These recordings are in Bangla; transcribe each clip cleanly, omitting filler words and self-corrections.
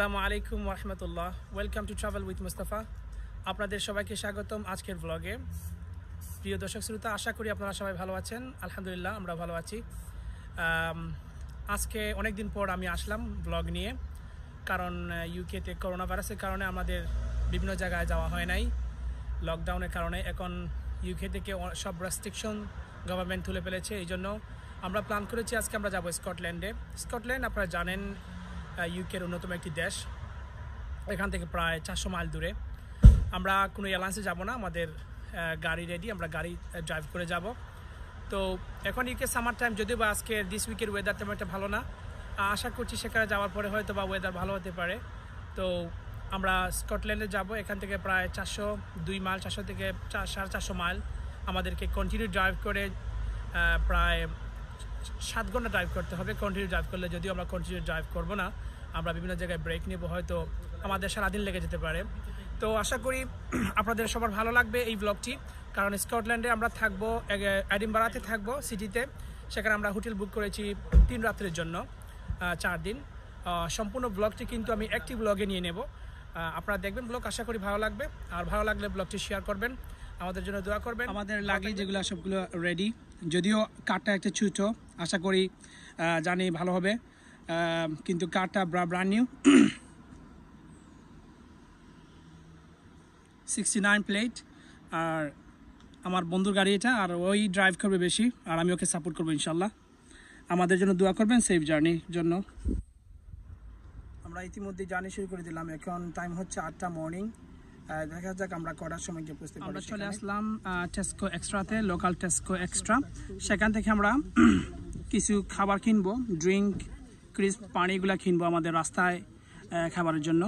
আসসালামু আলাইকুম ওয়া রাহমাতুল্লাহ। Welcome to travel with Mustafa. আপনাদের সবাইকে স্বাগতম আজকের ব্লগে। প্রিয় দর্শক শ্রোতা, আশা করি আপনারা সবাই ভালো আছেন। আলহামদুলিল্লাহ, আমরা ভালো আছি। আজকে অনেক দিন পর আমি আসলাম ব্লগ নিয়ে, কারণ ইউকেতে করোনা ভাইরাসের কারণে আমাদের বিভিন্ন জায়গায় যাওয়া হয় নাই। লকডাউনের কারণে এখন ইউকে থেকে সব রেস্ট্রিকশন গভর্নমেন্ট তুলে ফেলেছে। এই জন্য আমরা প্ল্যান করেছি আজকে আমরা যাব স্কটল্যান্ডে। স্কটল্যান্ড আপনারা জানেন ইউকের অন্যতম একটি দেশ। এখান থেকে প্রায় 400 মাইল দূরে। আমরা কোনো এয়ারলাইন্সে যাব না, আমাদের গাড়ি রেডি, আমরা গাড়ি ড্রাইভ করে যাব। তো এখন ইউকে সামার টাইম, যদিও বা আজকে দিস উইকের ওয়েদার তেমন একটা ভালো না। আশা করছি সেখানে যাওয়ার পরে হয়তো বা ওয়েদার ভালো হতে পারে। তো আমরা স্কটল্যান্ডে যাব। এখান থেকে প্রায় 402 মাইল, 400 থেকে 450 মাইল আমাদেরকে কন্টিনিউ ড্রাইভ করে প্রায় 7 ঘন্টা ড্রাইভ করতে হবে। কন্টিনিউ ড্রাইভ করলে, যদিও আমরা কন্টিনিউ ড্রাইভ করব না, আমরা বিভিন্ন জায়গায় ব্রেক নেব, হয়তো আমাদের সারাদিন লেগে যেতে পারে। তো আশা করি আপনাদের সবার ভালো লাগবে এই ব্লগটি, কারণ স্কটল্যান্ডে আমরা থাকবো, এডিনবারাতে থাকবো সিটিতে। সেখানে আমরা হোটেল বুক করেছি 3 রাত্রের জন্য, 4 দিন। সম্পূর্ণ ব্লগটি কিন্তু আমি একটি ব্লগে নিয়ে নেব। আপনারা দেখবেন ব্লগ, আশা করি ভালো লাগবে। আর ভালো লাগলে ব্লগটি শেয়ার করবেন, আমাদের জন্য দোয়া করবেন। আমাদের লাগেজ যেগুলো সবগুলো রেডি, যদিও কারটা একটা ছোটো, আশা করি জানি ভালো হবে, কিন্তু কারটা ব্র্যান্ড নিউ 69 প্লেট। আর আমার বন্ধুর গাড়ি এটা, আর ওই ড্রাইভ করবে বেশি, আর আমি ওকে সাপোর্ট করবো ইনশাল্লাহ। আমাদের জন্য দোয়া করবেন সেফ জার্নির জন্য। আমরা ইতিমধ্যে জার্নি শুরু করে দিলাম। এখন টাইম হচ্ছে 8টা মর্নিং। দেখা যাক আমরা কটার সময় গিয়ে পৌঁছতে পারি। আমরা চলে আসলাম টেস্কো এক্সট্রাতে, লোকাল টেস্কো এক্সট্রা। সেখান থেকে আমরা কিছু খাবার কিনবো, ড্রিঙ্ক, ক্রিস্প, পানিগুলো কিনবো আমাদের রাস্তায় খাবারের জন্য।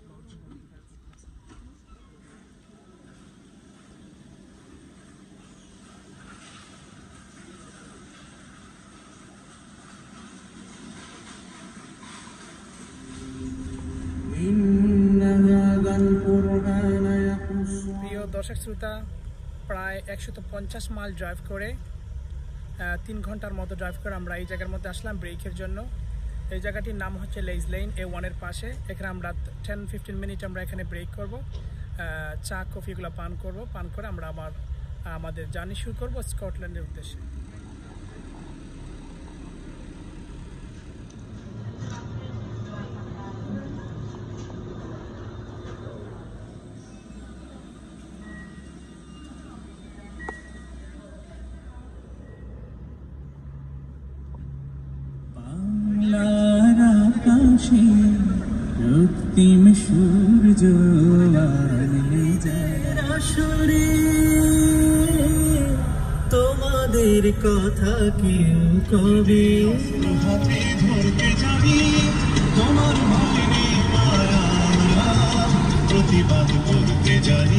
প্রিয় দর্শক শ্রোতা, প্রায় 150 মাইল ড্রাইভ করে 3 ঘন্টার মতো ড্রাইভ করে আমরা এই জায়গার মধ্যে আসলাম ব্রেকের জন্য। এই জায়গাটির নাম হচ্ছে লেইজ লেন, A1 এর পাশে। এখানে আমরা 10-15 মিনিট আমরা এখানে ব্রেক করব, চা কফিগুলো পান করে আমরা আমাদের জার্নি শুরু করব স্কটল্যান্ডের উদ্দেশ্যে। রক্তিম সূর্য আসরে তোমাদের কথা কেউ কবে হাতে ধরতে যাবি, তোমার ভয় প্রতিবাদ করতে জানি।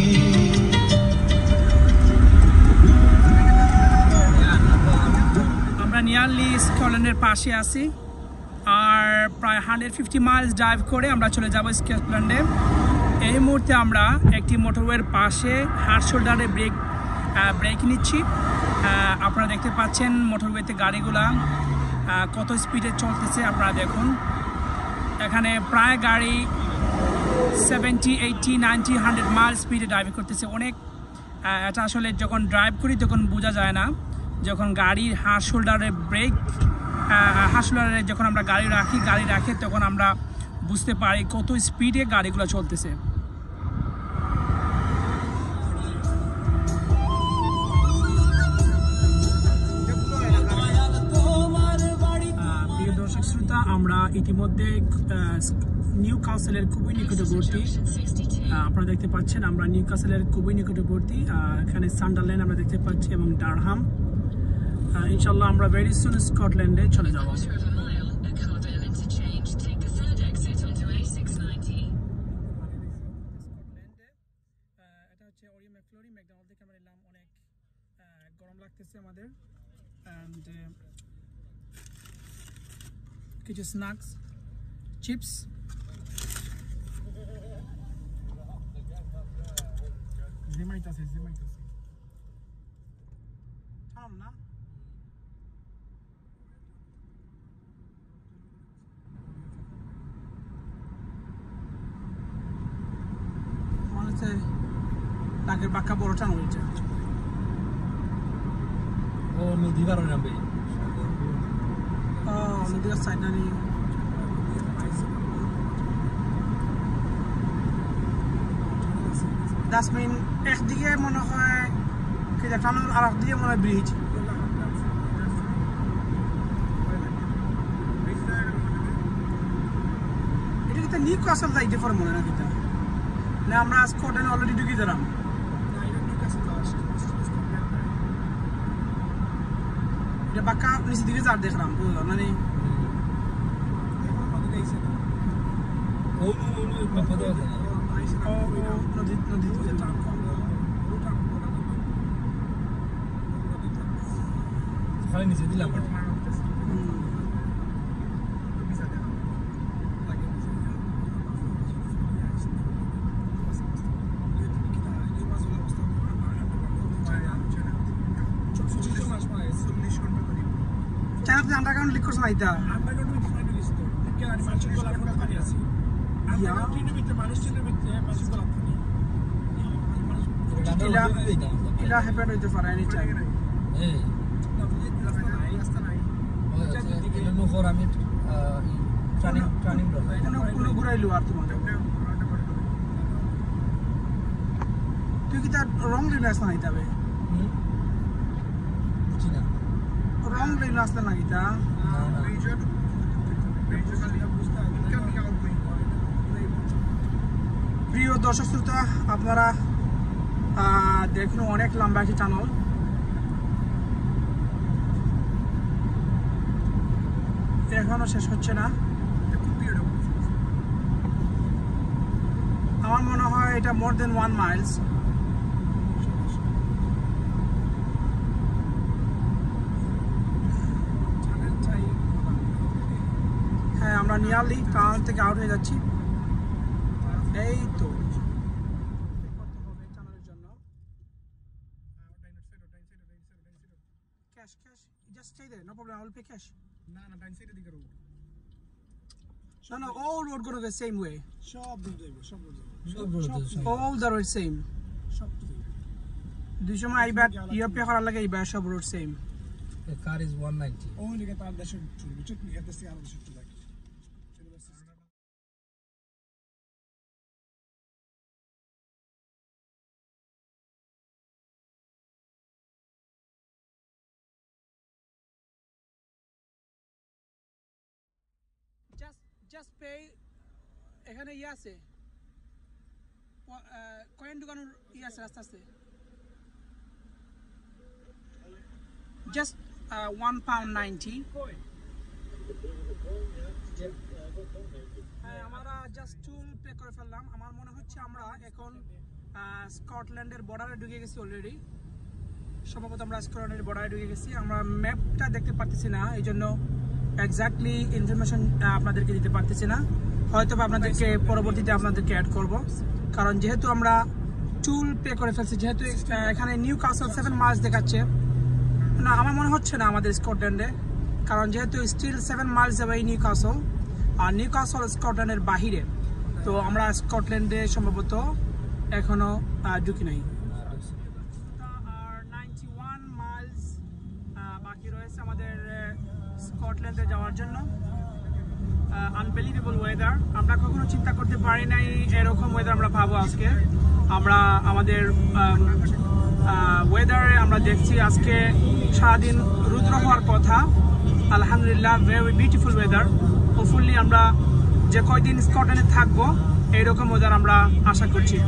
আমরা নিয়ারলি স্কটল্যান্ডের পাশে আছি, আর প্রায় 150 মাইলস ড্রাইভ করে আমরা চলে যাব স্কটল্যান্ডে। এই মুহূর্তে আমরা একটি মোটরওয়ের পাশে হার্ড শোল্ডারে ব্রেক নিচ্ছি। আপনারা দেখতে পাচ্ছেন মোটরওয়েতে গাড়িগুলা কত স্পিডে চলতেছে, আপনারা দেখুন। এখানে প্রায় গাড়ি 70, 80, 90, 100 মাইল স্পিডে ড্রাইভ করতেছে। অনেক এটা আসলে যখন ড্রাইভ করি তখন বোঝা যায় না, যখন গাড়ির হার্ড শোল্ডারে হাসলারে যখন আমরা গাড়ি রাখি তখন আমরা বুঝতে পারি কত স্পিডে গাড়িগুলো চলতেছে। প্রিয় দর্শক শ্রোতা, আমরা ইতিমধ্যে নিউ কাসেলের খুবই নিকটবর্তী। আপনারা দেখতে পাচ্ছেন আমরা নিউ কাসেলের খুবই নিকটবর্তী। এখানে সান্ডারল্যান্ড আমরা দেখতে পাচ্ছি এবং ডারহাম। ইনশাল্লাহ আমরা ভেরি সুন স্কটল্যান্ডে চলে যাব। এটা হচ্ছে ওরিও ম্যাকফ্লোরি, ম্যাকডোনাল্ড থেকে আমরা এলাম। অনেক গরম লাগতেছে আমাদের, অ্যান্ড কিছু স্ন্যাক্স, চিপস। জিমাইতাছে থাম না। আগের বাক্কা বড় টানেল হয়েছে ও নদী পার নামবে নদীর সাইড না নিয়ে ডাস্টবিন একদিকে মনে হয় টানেল আর একদিকে মনে হয় ব্রিজ এটা কিন্তু নিউ কাসল যাইতে পারে মনে না কিন্তু না আমরা স্কটল্যান্ড অলরেডি ঢুকে দিলাম এটা বাক্কা নিচে দিকে যার দেখলাম মানে নদী নিচে দিলাম চাইনা আন্ডারগ্রাউন্ড লিক করছে না এটা ইলা হ্যাপেন হইতে পারে এনি টাইম আমি কোনো ঘুরাইলো আর তোমার তুই কি তার রং লেনে আসলে না যাবে রং লেনে আসলে না গীতা প্রিয় দর্শক শ্রোতা আপনারা দেখুন অনেক লম্বা একটি টানেল এখনো শেষ হচ্ছে না আমার মনে হয় এটা মোর দেন 1 মাইলস হ্যাঁ আমরা নিয়ারলি টানেল থেকে আউট হয়ে যাচ্ছি এই তো cash just stay there no problem I will pay cash না ডাইন সাইডে দিকে road no all road go the same way সব দিক যাইবো সব road all the road same সব দুই সময় আইবার ইয়া পে করার লাগে আইবার সব road same the car is 190 ওই লিগে তার দেশে চলবে চটনি এর দেশে আর দেশে চলে just pay এখানে ইয়ে আছে কয়েন দোকানের ইয়ে আছে রাস্তা আছে just £1.90 আমরা জাস্ট টুল পে করে ফেললাম আমার মনে হচ্ছে আমরা এখন স্কটল্যান্ডের বর্ডারে ঢুকে গেছি অলরেডি সম্ভবত আমরা স্কটল্যান্ডের বর্ডারে ঢুকে গেছি আমরা ম্যাপটা দেখতে পাচ্ছি না এই জন্য এক্স্যাক্টলি ইনফরমেশন আপনাদেরকে দিতে পারতেছি না হয়তো আপনাদেরকে পরবর্তীতে আপনাদেরকে অ্যাড করব কারণ যেহেতু আমরা টুল পে করে ফেলছি যেহেতু এখানে নিউ কাসল 7 মাইলস দেখাচ্ছে না আমার মনে হচ্ছে না আমাদের স্কটল্যান্ডে কারণ যেহেতু স্টিল 7 মাইলস যাবে নিউ কাসল আর নিউ কাসল স্কটল্যান্ডের বাহিরে তো আমরা স্কটল্যান্ডে সম্ভবত এখনো ঢুকি নাই আর 91 মাইলস বাকি রয়েছে আমাদের স্কটল্যান্ডে যাওয়ার জন্য আনবিলিভেবল ওয়েদার আমরা কখনো চিন্তা করতে পারি নাই এরকম ওয়েদার আমরা পাবো আজকে আমরা আমাদের ওয়েদারে আমরা দেখছি আজকে সারাদিন রুদ্র হওয়ার কথা আলহামদুলিল্লাহ ভেরি বিউটিফুল ওয়েদার হোপফুলি আমরা যে কয়দিন স্কটল্যান্ডে থাকবো এইরকম ওয়েদার আমরা আশা করছি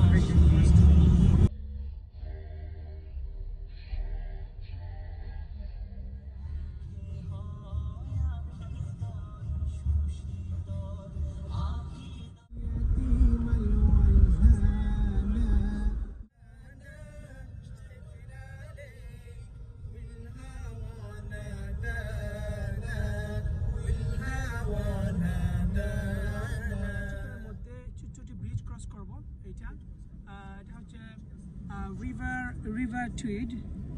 river tweed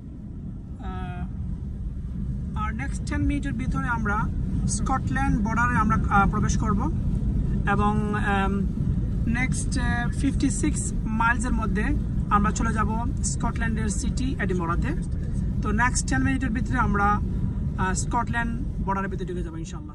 আর নেক্সট 10 মিনিটের ভিতরে আমরা স্কটল্যান্ড বর্ডারে আমরা প্রবেশ করব এবং নেক্সট 56 মাইলসের মধ্যে আমরা চলে যাব স্কটল্যান্ডের সিটি এডিনবরাতে। তো নেক্সট 10 মিনিটের ভিতরে আমরা স্কটল্যান্ড বর্ডারের ভিতরে ঢুকে যাবো ইনশাল্লাহ।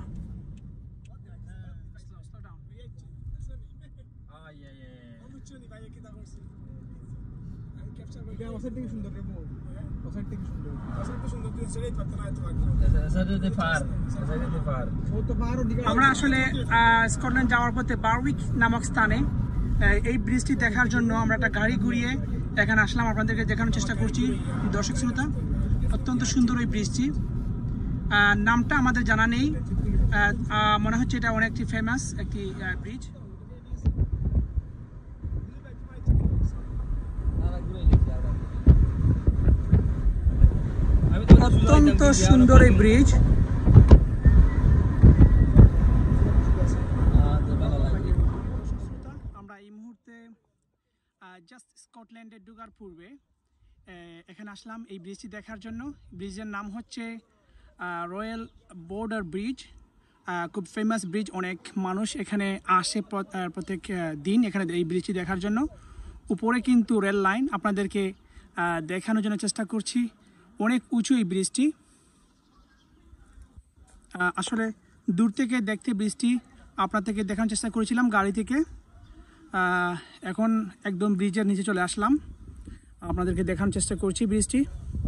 আমরা আসলে স্কটল্যান্ড যাওয়ার পথে বারউইক নামক স্থানে এই ব্রিজটি দেখার জন্য আমরা একটা গাড়ি ঘুরিয়ে এখানে আসলাম, আপনাদেরকে দেখানোর চেষ্টা করছি। দর্শক শ্রোতা, অত্যন্ত সুন্দর এই ব্রিজটি। নামটা আমাদের জানা নেই, মনে হচ্ছে এটা অনেকটি ফেমাস একটি ব্রিজ। অত্যন্ত সুন্দর এই ব্রিজ। আমরা এই মুহূর্তে জাস্ট স্কটল্যান্ডে ঢোকার পূর্বে এখানে আসলাম এই ব্রিজটি দেখার জন্য। ব্রিজের নাম হচ্ছে রয়্যাল বর্ডার ব্রিজ। খুব ফেমাস ব্রিজ, অনেক মানুষ এখানে আসে প্রত্যেক দিন এখানে এই ব্রিজটি দেখার জন্য। উপরে কিন্তু রেল লাইন, আপনাদেরকে দেখানোর জন্য চেষ্টা করছি। অনেক উঁচু এই ব্রিজটি, আসলে দূর থেকে দেখতে ব্রিজটি আপনাদেরকে দেখানোর চেষ্টা করেছিলাম গাড়ি থেকে। এখন একদম ব্রিজের নিচে চলে আসলাম, আপনাদেরকে দেখানোর চেষ্টা করছি ব্রিজটি।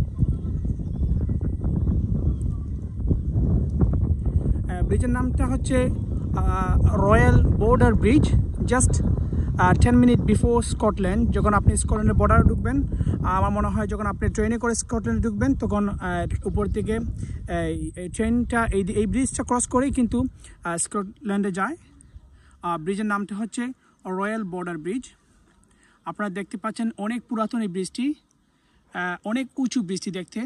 ব্রিজের নামটা হচ্ছে Royal Border Bridge. Just 10 minute before Scotland, যখন আপনি স্কটল্যান্ডের বর্ডারে ঢুকবেন, আমার মনে হয় যখন আপনি ট্রেনে করে স্কটল্যান্ডে ঢুকবেন, তখন উপর থেকে এই ট্রেনটা এই ব্রিজটা ক্রস করেই কিন্তু স্কটল্যান্ডে যায়। ব্রিজের নামটা হচ্ছে রয়্যাল বর্ডার ব্রিজ। আপনারা দেখতে পাচ্ছেন অনেক পুরাতন এই ব্রিজটি, অনেক উঁচু ব্রিজটি দেখতে।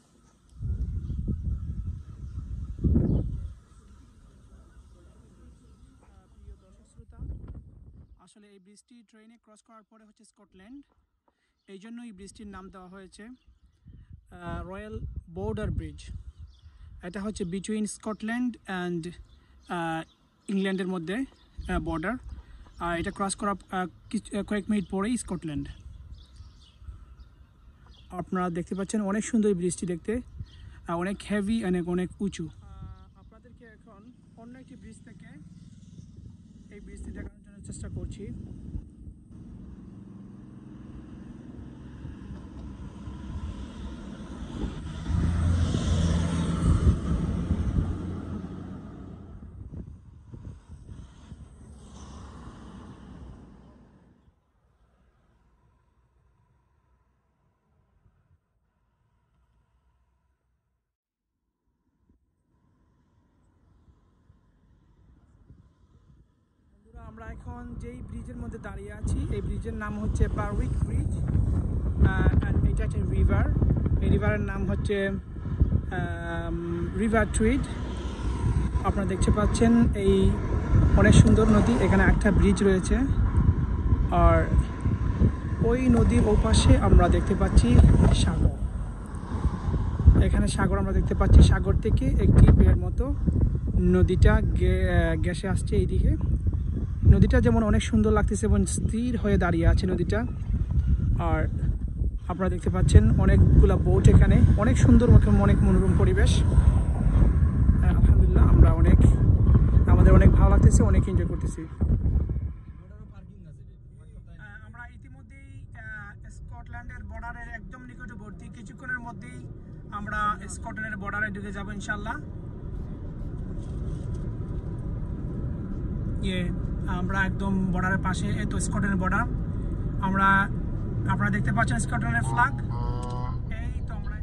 আসলে এই ব্রিজটি ট্রেনে ক্রস করার পরে হচ্ছে স্কটল্যান্ড, এই জন্য এই ব্রিজটির নাম দেওয়া হয়েছে রয়্যাল বর্ডার ব্রিজ। এটা হচ্ছে বিটুইন স্কটল্যান্ড অ্যান্ড ইংল্যান্ডের মধ্যে বর্ডার। এটা ক্রস করা কয়েক মিনিট পরেই স্কটল্যান্ড। আপনারা দেখতে পাচ্ছেন অনেক সুন্দর এই ব্রিজটি দেখতে, অনেক হেভি, অনেক উঁচু। আপনাদেরকে এখন অন্য একটি ব্রিজ থেকে এই ব্রিজটি দেখানোর জন্য চেষ্টা করছি। আমরা এখন যেই ব্রিজের মধ্যে দাঁড়িয়ে আছি, এই ব্রিজের নাম হচ্ছে বারউইক ব্রিজ। এটা একটা রিভার, এই রিভারের নাম হচ্ছে রিভার টুইড। আপনারা দেখতে পাচ্ছেন এই অনেক সুন্দর নদী, এখানে একটা ব্রিজ রয়েছে। আর ওই নদীর ওপাশে আমরা দেখতে পাচ্ছি সাগর। এখানে সাগর আমরা দেখতে পাচ্ছি, সাগর থেকে একটি বের মতো নদীটা গ্যাসে আসছে এইদিকে। নদীটা যেমন অনেক সুন্দর লাগতেছে এবং স্থির হয়ে দাঁড়িয়ে আছে নদীটা। আর আপনারা দেখতে পাচ্ছেন অনেকগুলা বোট এখানে, অনেক সুন্দর, অনেক মনোরম পরিবেশ। আলহামদুলিল্লাহ, আমাদের অনেক ভালো লাগতেছে, অনেক এনজয় করতেছি। আমরা ইতিমধ্যেই স্কটল্যান্ডের বর্ডারের একদম নিকটবর্তী, কিছুক্ষণের মধ্যেই আমরা স্কটল্যান্ডের বর্ডারে ঢুকে যাব ইনশাল্লাহ। আমরা একদম বর্ডারের পাশে, এই তো স্কটল্যান্ডের বর্ডার। আপনারা দেখতে পাচ্ছেন স্কটল্যান্ডের ফ্ল্যাগ। এই তো আমরা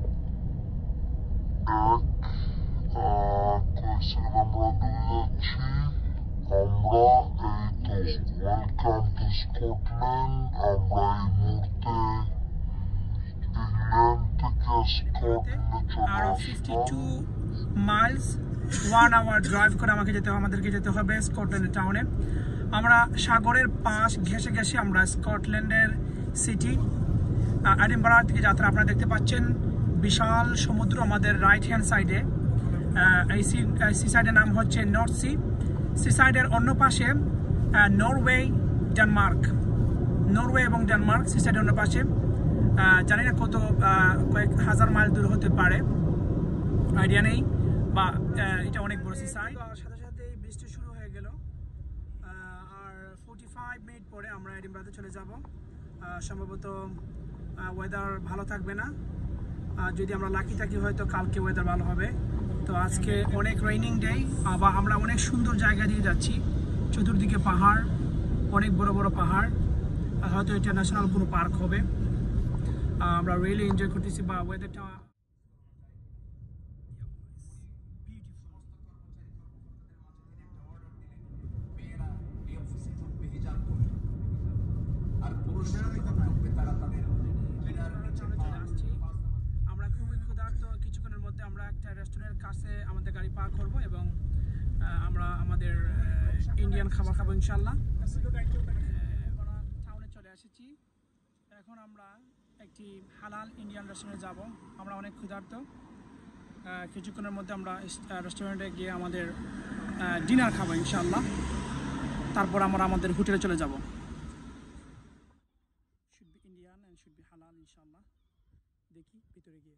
আরো 52 মাইলস 1 আওয়ার ড্রাইভ করে আমাদেরকে যেতে হবে স্কটল্যান্ড টাউনে। আমরা সাগরের পাশ ঘেঁষে ঘেঁষে আমরা স্কটল্যান্ডের সিটি এডিনবরার দিকে যাত্রা। আপনারা দেখতে পাচ্ছেন বিশাল সমুদ্র আমাদের রাইট হ্যান্ড সাইডে। এই সি সাইডের নাম হচ্ছে নর্থ সি। সি সাইডের অন্য পাশে নরওয়ে, ডেনমার্ক। নরওয়ে এবং ডেনমার্ক সি সাইডের অন্য পাশে। জানি না কত কয়েক হাজার মাইল দূর হতে পারে, আইডিয়া নেই, বা এটা অনেক বড় সি সাইড। সাথে সাথে বৃষ্টি শুরু হয়ে গেল, আর 45 মিনিট পরে আমরা এডিনবরাতে চলে যাব। সম্ভবত ওয়েদার ভালো থাকবে না, যদি আমরা লাকি থাকি হয়তো কালকে ওয়েদার ভালো হবে। তো আজকে অনেক রেইনিং ডে, আবার আমরা অনেক সুন্দর জায়গা দিয়ে যাচ্ছি, চতুর্দিকে পাহাড়, অনেক বড় বড় পাহাড়, হয়তো এটা ন্যাশনাল কোনো পার্ক হবে। আমরা রিয়েলি এনজয় করতেছি, বা ওয়েদারটা আমরা খুবই ক্ষুধার্ত। কিছুক্ষণের মধ্যে আমরা একটা রেস্টুরেন্টের কাছে আমাদের গাড়ি পার্ক করব এবং আমরা আমাদের ইন্ডিয়ান খাবার খাবো ইনশাল্লাহ। টাউনে চলে এসেছি, এখন আমরা একটি হালাল ইন্ডিয়ান রেস্টুরেন্টে যাব। আমরা অনেক ক্ষুধার্ত, কিছুক্ষণের মধ্যে আমরা রেস্টুরেন্টে গিয়ে আমাদের ডিনার খাবো ইনশাল্লাহ, তারপর আমরা আমাদের হোটেলে চলে যাব। Should be Indian and should be halal ইনশাল্লাহ। দেখি ভিতরে গিয়ে।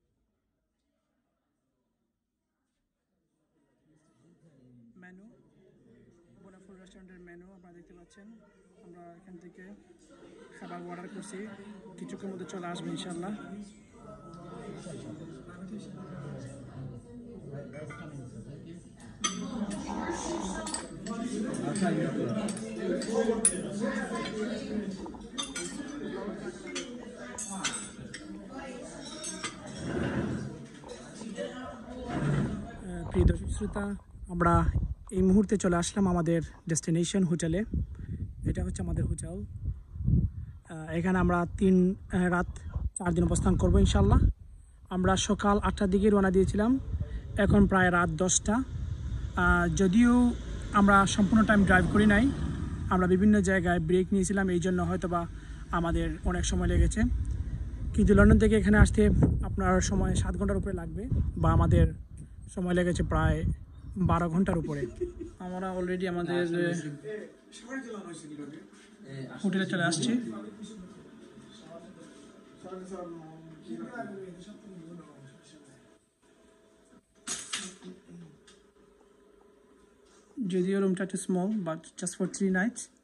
মেনু, বোনাফুল রেস্টুরেন্টের মেনু আপনারা দেখতে পাচ্ছেন। আমরা এখান থেকে খাবার অর্ডার করছি, কিছুক্ষণের মধ্যে চলে আসবে ইনশাল্লাহ। প্রিয় দর্শক শ্রোতা, আমরা এই মুহূর্তে চলে আসলাম আমাদের ডেস্টিনেশন হোটেলে। এটা হচ্ছে আমাদের হোটেল। এখানে আমরা 3 রাত 4 দিন অবস্থান করবো ইনশাল্লাহ। আমরা সকাল 8টার দিকে রওনা দিয়েছিলাম, এখন প্রায় রাত 10টা। যদিও আমরা সম্পূর্ণ টাইম ড্রাইভ করি নাই, আমরা বিভিন্ন জায়গায় ব্রেক নিয়েছিলাম, এই জন্য হয়তো বা আমাদের অনেক সময় লেগেছে। কিন্তু লন্ডন থেকে এখানে আসতে আপনার সময় 7 ঘন্টার উপরে লাগবে, বা আমাদের সময় লেগেছে প্রায় 12 ঘন্টার উপরে। আমরা অলরেডি আমাদের হোটেলে চলে আসছি। যদিও রুমটা একটু small, but just for 3 Knights.